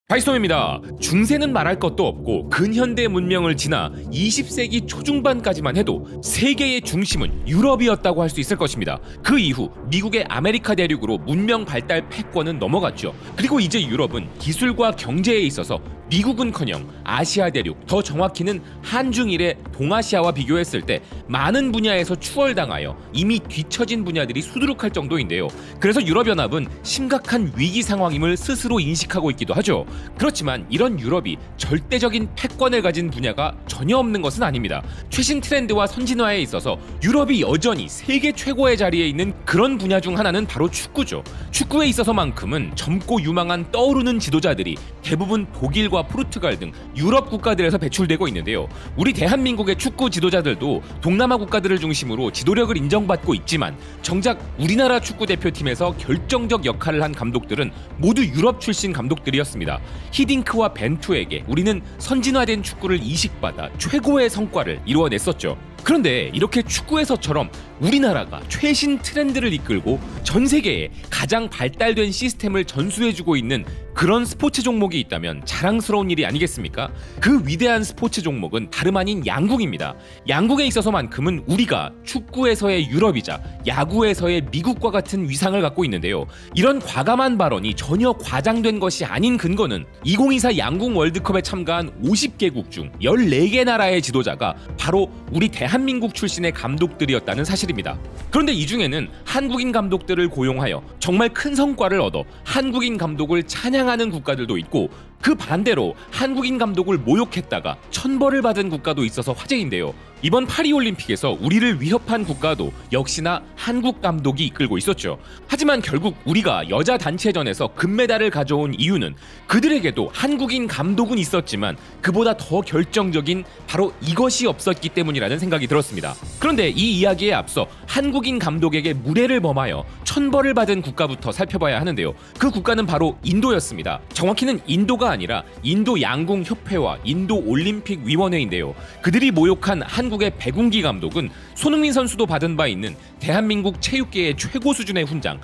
파이스톰입니다. 중세는 말할 것도 없고 근현대 문명을 지나 20세기 초중반까지만 해도 세계의 중심은 유럽이었다고 할 수 있을 것입니다. 그 이후 미국의 아메리카 대륙으로 문명 발달 패권은 넘어갔죠. 그리고 이제 유럽은 기술과 경제에 있어서 미국은커녕 아시아 대륙, 더 정확히는 한중일의 동아시아와 비교했을 때 많은 분야에서 추월당하여 이미 뒤처진 분야들이 수두룩할 정도인데요. 그래서 유럽연합은 심각한 위기 상황임을 스스로 인식하고 있기도 하죠. 그렇지만 이런 유럽이 절대적인 패권을 가진 분야가 전혀 없는 것은 아닙니다. 최신 트렌드와 선진화에 있어서 유럽이 여전히 세계 최고의 자리에 있는 그런 분야 중 하나는 바로 축구죠. 축구에 있어서만큼은 젊고 유망한 떠오르는 지도자들이 대부분 독일과 포르투갈 등 유럽 국가들에서 배출되고 있는데요. 우리 대한민국의 축구 지도자들도 동남아 국가들을 중심으로 지도력을 인정받고 있지만 정작 우리나라 축구 대표팀에서 결정적 역할을 한 감독들은 모두 유럽 출신 감독들이었습니다. 히딩크와 벤투에게 우리는 선진화된 축구를 이식받아 최고의 성과를 이루어냈었죠. 그런데 이렇게 축구에서처럼 우리나라가 최신 트렌드를 이끌고 전 세계에 가장 발달된 시스템을 전수해주고 있는 그런 스포츠 종목이 있다면 자랑스러운 일이 아니겠습니까? 그 위대한 스포츠 종목은 다름 아닌 양궁입니다. 양궁에 있어서만큼은 우리가 축구에서의 유럽이자 야구에서의 미국과 같은 위상을 갖고 있는데요. 이런 과감한 발언이 전혀 과장된 것이 아닌 근거는 2024 양궁 월드컵에 참가한 50개국 중 14개 나라의 지도자가 바로 우리 대한민국 출신의 감독들이었다는 사실입니다. 그런데 이 중에는 한국인 감독들을 고용하여 정말 큰 성과를 얻어 한국인 감독을 찬양하는 국가들도 있고, 그 반대로 한국인 감독을 모욕했다가 천벌을 받은 국가도 있어서 화제인데요. 이번 파리올림픽에서 우리를 위협한 국가도 역시나 한국 감독이 이끌고 있었죠. 하지만 결국 우리가 여자 단체전에서 금메달을 가져온 이유는 그들에게도 한국인 감독은 있었지만 그보다 더 결정적인 바로 이것이 없었기 때문이라는 생각이 들었습니다. 그런데 이 이야기에 앞서 한국인 감독에게 무례를 범하여 천벌을 받은 국가부터 살펴봐야 하는데요. 그 국가는 바로 인도였습니다. 정확히는 인도가 아니라 인도 양궁 협회와 인도 올림픽 위원회인데요. 그들이 모욕한 한국의 백운기 감독은 손흥민 선수도 받은 바 있는 대한민국 체육계의 최고 수준의 훈장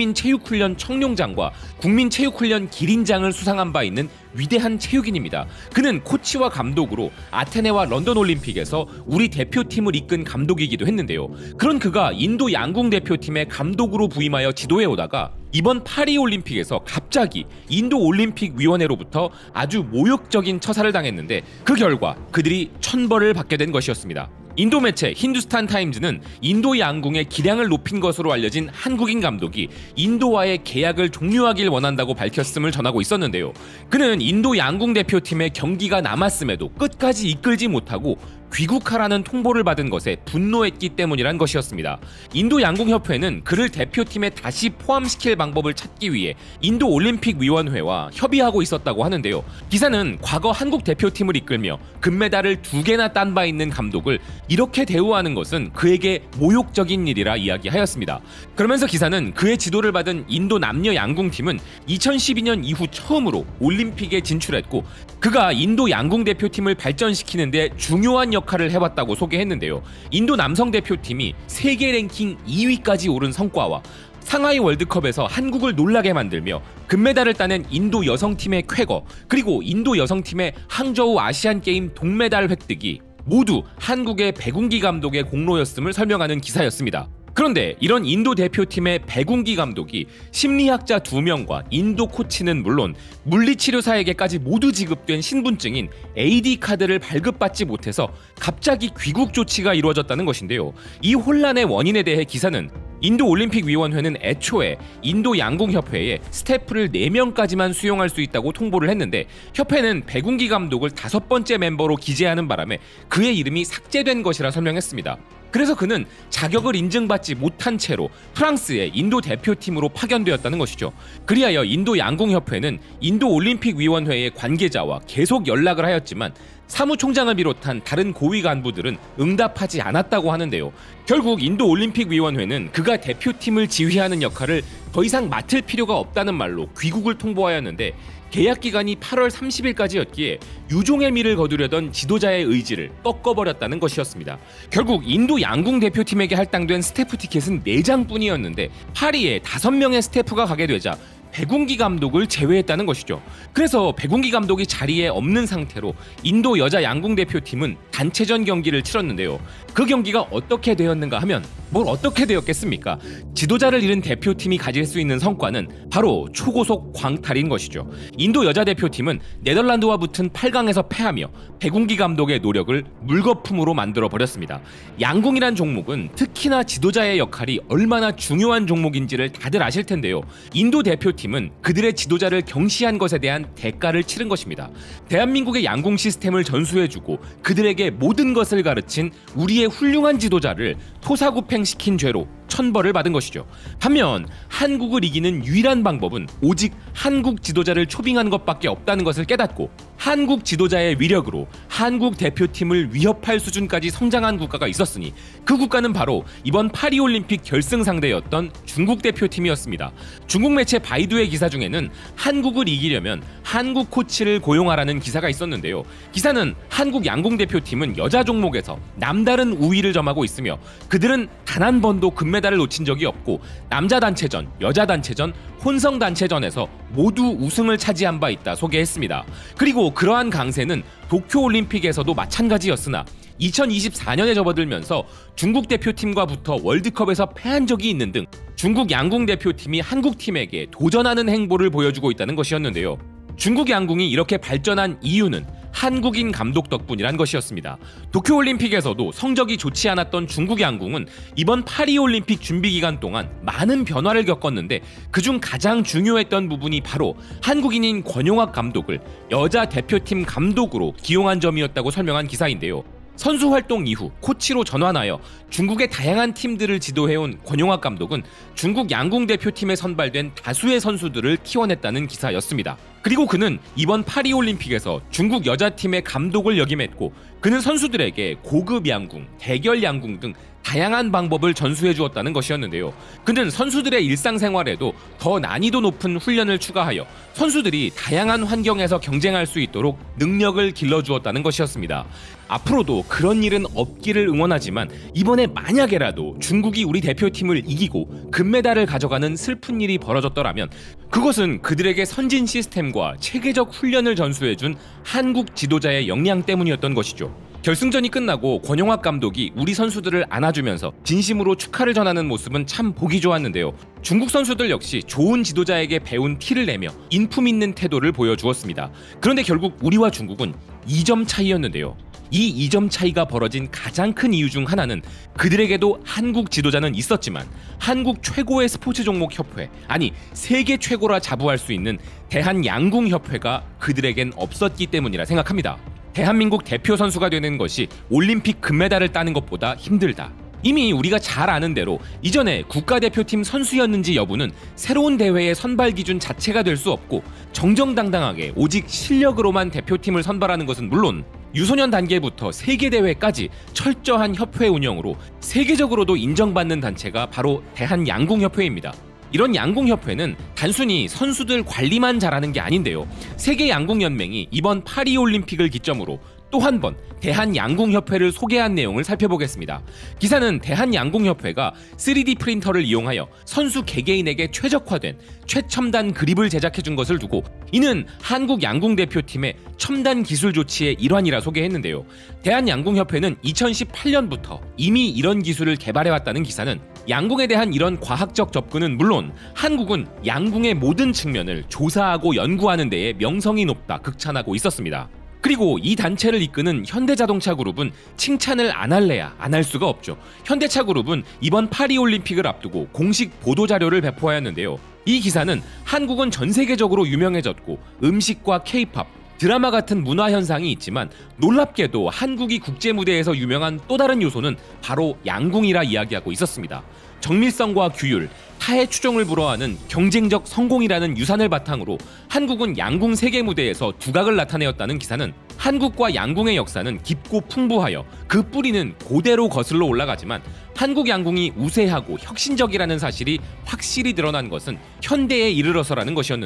국민체육훈련 청룡장과 국민체육훈련 기린장을 수상한 바 있는 위대한 체육인입니다. 그는 코치와 감독으로 아테네와 런던 올림픽에서 우리 대표팀을 이끈 감독이기도 했는데요. 그런 그가 인도 양궁 대표팀의 감독으로 부임하여 지도해 오다가 이번 파리 올림픽에서 갑자기 인도 올림픽 위원회로부터 아주 모욕적인 처사를 당했는데 그 결과 그들이 천벌을 받게 된 것이었습니다. 인도 매체 힌두스탄 타임즈는 인도 양궁의 기량을 높인 것으로 알려진 한국인 감독이 인도와의 계약을 종료하길 원한다고 밝혔음을 전하고 있었는데요. 그는 인도 양궁 대표팀의 경기가 남았음에도 끝까지 이끌지 못하고 귀국하라는 통보를 받은 것에 분노했기 때문이란 것이었습니다. 인도 양궁협회는 그를 대표팀에 다시 포함시킬 방법을 찾기 위해 인도 올림픽 위원회와 협의하고 있었다고 하는데요. 기사는 과거 한국 대표팀을 이끌며 금메달을 2개나 딴 바 있는 감독을 이렇게 대우하는 것은 그에게 모욕적인 일이라 이야기하였습니다. 그러면서 기사는 그의 지도를 받은 인도 남녀 양궁팀은 2012년 이후 처음으로 올림픽에 진출했고 그가 인도 양궁 대표팀을 발전시키는 데 중요한 역할을 해왔다고 소개했는데요. 인도 남성 대표팀이 세계 랭킹 2위까지 오른 성과와 상하이 월드컵에서 한국을 놀라게 만들며 금메달을 따낸 인도 여성팀의 쾌거, 그리고 인도 여성팀의 항저우 아시안게임 동메달 획득이 모두 한국의 백운기 감독의 공로였음을 설명하는 기사였습니다. 그런데 이런 인도 대표팀의 백운기 감독이 심리학자 2명과 인도 코치는 물론 물리치료사에게까지 모두 지급된 신분증인 AD카드를 발급받지 못해서 갑자기 귀국 조치가 이루어졌다는 것인데요. 이 혼란의 원인에 대해 기사는 인도 올림픽 위원회는 애초에 인도 양궁협회에 스태프를 4명까지만 수용할 수 있다고 통보를 했는데 협회는 백운기 감독을 5번째 멤버로 기재하는 바람에 그의 이름이 삭제된 것이라 설명했습니다. 그래서 그는 자격을 인증받지 못한 채로 프랑스의 인도 대표팀으로 파견되었다는 것이죠. 그리하여 인도 양궁협회는 인도 올림픽 위원회의 관계자와 계속 연락을 하였지만 사무총장을 비롯한 다른 고위 간부들은 응답하지 않았다고 하는데요. 결국 인도 올림픽 위원회는 그가 대표팀을 지휘하는 역할을 더 이상 맡을 필요가 없다는 말로 귀국을 통보하였는데 계약 기간이 8월 30일까지였기에 유종의 미를 거두려던 지도자의 의지를 꺾어버렸다는 것이었습니다. 결국 인도 양궁 대표팀에게 할당된 스태프 티켓은 4장뿐이었는데 파리에 5명의 스태프가 가게 되자 백운기 감독을 제외했다는 것이죠. 그래서 백운기 감독이 자리에 없는 상태로 인도 여자 양궁 대표팀은 단체전 경기를 치렀는데요. 그 경기가 어떻게 되었는가 하면 뭘 어떻게 되었겠습니까? 지도자를 잃은 대표팀이 가질 수 있는 성과는 바로 초고속 광탈인 것이죠. 인도 여자 대표팀은 네덜란드와 붙은 8강에서 패하며 백운기 감독의 노력을 물거품으로 만들어 버렸습니다. 양궁이란 종목은 특히나 지도자의 역할이 얼마나 중요한 종목인지를 다들 아실 텐데요. 인도 대표팀은 그들의 지도자를 경시한 것에 대한 대가를 치른 것입니다. 대한민국의 양궁 시스템을 전수해주고 그들에게 모든 것을 가르친 우리의 훌륭한 지도자를 토사구팽시킨 죄로 천벌을 받은 것이죠. 반면 한국을 이기는 유일한 방법은 오직 한국 지도자를 초빙한 것밖에 없다는 것을 깨닫고 한국 지도자의 위력으로 한국 대표팀을 위협할 수준까지 성장한 국가가 있었으니 그 국가는 바로 이번 파리올림픽 결승 상대였던 중국 대표팀이었습니다. 중국 매체 바이두의 기사 중에는 한국을 이기려면 한국 코치를 고용하라는 기사가 있었는데요. 기사는 한국 양궁 대표팀은 여자 종목에서 남다른 우위를 점하고 있으며 그들은 단 한 번도 금메달을 놓친 적이 없고 남자 단체전, 여자 단체전, 혼성 단체전에서 모두 우승을 차지한 바 있다 소개했습니다. 그리고 그러한 강세는 도쿄올림픽에서도 마찬가지였으나 2024년에 접어들면서 중국 대표팀과 붙어 월드컵에서 패한 적이 있는 등 중국 양궁 대표팀이 한국 팀에게 도전하는 행보를 보여주고 있다는 것이었는데요. 중국 양궁이 이렇게 발전한 이유는 한국인 감독 덕분이란 것이었습니다. 도쿄올림픽에서도 성적이 좋지 않았던 중국 양궁은 이번 파리올림픽 준비 기간 동안 많은 변화를 겪었는데 그중 가장 중요했던 부분이 바로 한국인인 권용학 감독을 여자 대표팀 감독으로 기용한 점이었다고 설명한 기사인데요. 선수 활동 이후 코치로 전환하여 중국의 다양한 팀들을 지도해온 권용학 감독은 중국 양궁 대표팀에 선발된 다수의 선수들을 키워냈다는 기사였습니다. 그리고 그는 이번 파리올림픽에서 중국 여자팀의 감독을 역임했고 그는 선수들에게 고급 양궁, 대결 양궁 등 다양한 방법을 전수해 주었다는 것이었는데요. 그는 선수들의 일상생활에도 더 난이도 높은 훈련을 추가하여 선수들이 다양한 환경에서 경쟁할 수 있도록 능력을 길러주었다는 것이었습니다. 앞으로도 그런 일은 없기를 응원하지만 이번에 만약에라도 중국이 우리 대표팀을 이기고 금메달을 가져가는 슬픈 일이 벌어졌더라면 그것은 그들에게 선진 시스템과 체계적 훈련을 전수해준 한국 지도자의 역량 때문이었던 것이죠. 결승전이 끝나고 권용학 감독이 우리 선수들을 안아주면서 진심으로 축하를 전하는 모습은 참 보기 좋았는데요. 중국 선수들 역시 좋은 지도자에게 배운 티를 내며 인품 있는 태도를 보여주었습니다. 그런데 결국 우리와 중국은 2점 차이였는데요. 이 2점 차이가 벌어진 가장 큰 이유 중 하나는 그들에게도 한국 지도자는 있었지만 한국 최고의 스포츠 종목 협회, 아니 세계 최고라 자부할 수 있는 대한양궁협회가 그들에겐 없었기 때문이라 생각합니다. 대한민국 대표 선수가 되는 것이 올림픽 금메달을 따는 것보다 힘들다. 이미 우리가 잘 아는 대로 이전에 국가대표팀 선수였는지 여부는 새로운 대회의 선발 기준 자체가 될 수 없고 정정당당하게 오직 실력으로만 대표팀을 선발하는 것은 물론 유소년 단계부터 세계대회까지 철저한 협회 운영으로 세계적으로도 인정받는 단체가 바로 대한양궁협회입니다. 이런 양궁협회는 단순히 선수들 관리만 잘하는 게 아닌데요. 세계양궁연맹이 이번 파리올림픽을 기점으로 또 한 번 대한양궁협회를 소개한 내용을 살펴보겠습니다. 기사는 대한양궁협회가 3D 프린터를 이용하여 선수 개개인에게 최적화된 최첨단 그립을 제작해준 것을 두고 이는 한국 양궁 대표팀의 첨단 기술 조치의 일환이라 소개했는데요. 대한양궁협회는 2018년부터 이미 이런 기술을 개발해왔다는 기사는 양궁에 대한 이런 과학적 접근은 물론 한국은 양궁의 모든 측면을 조사하고 연구하는 데에 명성이 높다 극찬하고 있었습니다. 그리고 이 단체를 이끄는 현대자동차그룹은 칭찬을 안 할래야 안 할 수가 없죠. 현대차그룹은 이번 파리올림픽을 앞두고 공식 보도자료를 배포하였는데요. 이 기사는 한국은 전 세계적으로 유명해졌고 음식과 케이팝, 드라마 같은 문화 현상이 있지만 놀랍게도 한국이 국제무대에서 유명한 또 다른 요소는 바로 양궁이라 이야기하고 있었습니다. 정밀성과 규율, 타의 추종을 불허하는 경쟁적 성공이라는 유산을 바탕으로 한국은 양궁 세계 무대에서 두각을 나타내었다는 기사는 한국과 양궁의 역사는 깊고 풍부하여 그 뿌리는 고대로 거슬러 올라가지만 한국 양궁이 우세하고 혁신적이라는 사실이 확실히 드러난 것은 현대에 이르러서라는 것이었는데요.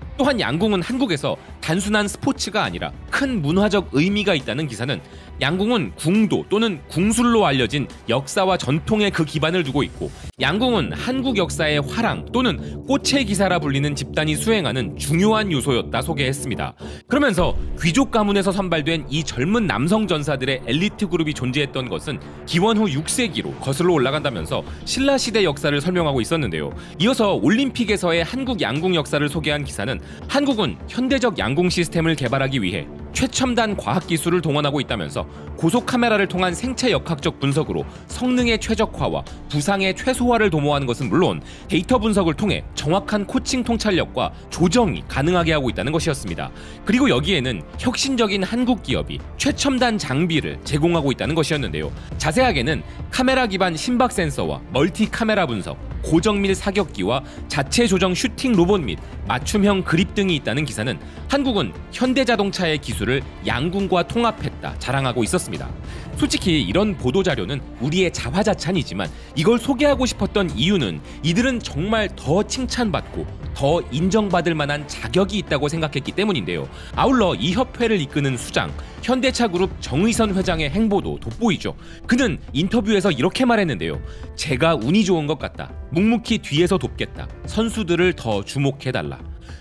또한 양궁은 한국에서 단순한 스포츠가 아니라 큰 문화적 의미가 있다는 기사는 양궁은 궁도 또는 궁술로 알려진 역사와 전통에 그 기반을 두고 있고, 양궁은 한국 역사의 화랑 또는 꽃의 기사라 불리는 집단이 수행하는 중요한 요소였다 소개했습니다. 그러면서 귀족 가문에서 선발된 이 젊은 남성 전사들의 엘리트 그룹이 존재했던 것은 기원 후 6세기로 거슬러 올라간다면서 신라시대 역사를 설명하고 있었는데요. 이어서 올림픽에서의 한국 양궁 역사를 소개한 기사는 한국은 현대적 양궁 시스템을 개발하기 위해 최첨단 과학기술을 동원하고 있다면서 고속 카메라를 통한 생체 역학적 분석으로 성능의 최적화와 부상의 최소화를 도모하는 것은 물론 데이터 분석을 통해 정확한 코칭 통찰력과 조정이 가능하게 하고 있다는 것이었습니다. 그리고 여기에는 혁신적인 한국 기업이 최첨단 장비를 제공하고 있다는 것이었는데요. 자세하게는 카메라 기반 심박 센서와 멀티 카메라 분석, 고정밀 사격기와 자체 조정 슈팅 로봇 및 맞춤형 그립 등이 있다는 기사는 한국은 현대자동차의 기술을 양궁과 통합했다 자랑하고 있었습니다. 솔직히 이런 보도자료는 우리의 자화자찬이지만 이걸 소개하고 싶었던 이유는 이들은 정말 더 칭찬받고 더 인정받을 만한 자격이 있다고 생각했기 때문인데요. 아울러 이 협회를 이끄는 수장, 현대차그룹 정의선 회장의 행보도 돋보이죠. 그는 인터뷰에서 이렇게 말했는데요. 제가 운이 좋은 것 같다. 묵묵히 뒤에서 돕겠다. 선수들을 더 주목해달라.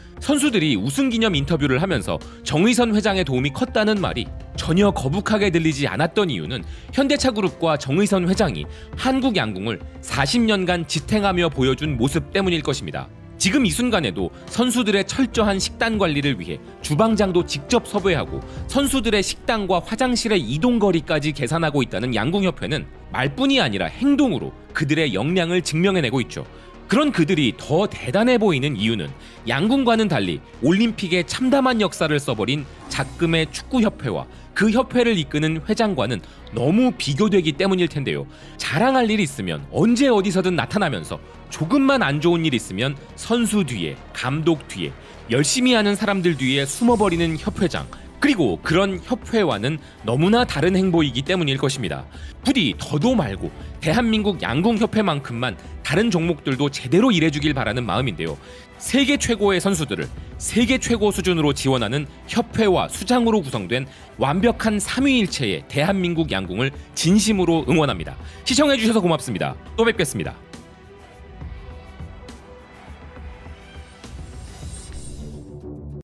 선수들이 우승기념 인터뷰를 하면서 정의선 회장의 도움이 컸다는 말이 전혀 거북하게 들리지 않았던 이유는 현대차그룹과 정의선 회장이 한국 양궁을 40년간 지탱하며 보여준 모습 때문일 것입니다. 지금 이 순간에도 선수들의 철저한 식단 관리를 위해 주방장도 직접 섭외하고 선수들의 식당과 화장실의 이동거리까지 계산하고 있다는 양궁협회는 말뿐이 아니라 행동으로 그들의 역량을 증명해내고 있죠. 그런 그들이 더 대단해 보이는 이유는 양궁과는 달리 올림픽에 참담한 역사를 써버린 작금의 축구협회와 그 협회를 이끄는 회장과는 너무 비교되기 때문일 텐데요. 자랑할 일이 있으면 언제 어디서든 나타나면서 조금만 안 좋은 일 있으면 선수 뒤에, 감독 뒤에, 열심히 하는 사람들 뒤에 숨어버리는 협회장, 그리고 그런 협회와는 너무나 다른 행보이기 때문일 것입니다. 부디 더도 말고 대한민국 양궁협회만큼만 다른 종목들도 제대로 일해주길 바라는 마음인데요. 세계 최고의 선수들을 세계 최고 수준으로 지원하는 협회와 수장으로 구성된 완벽한 삼위일체의 대한민국 양궁을 진심으로 응원합니다. 시청해주셔서 고맙습니다. 또 뵙겠습니다.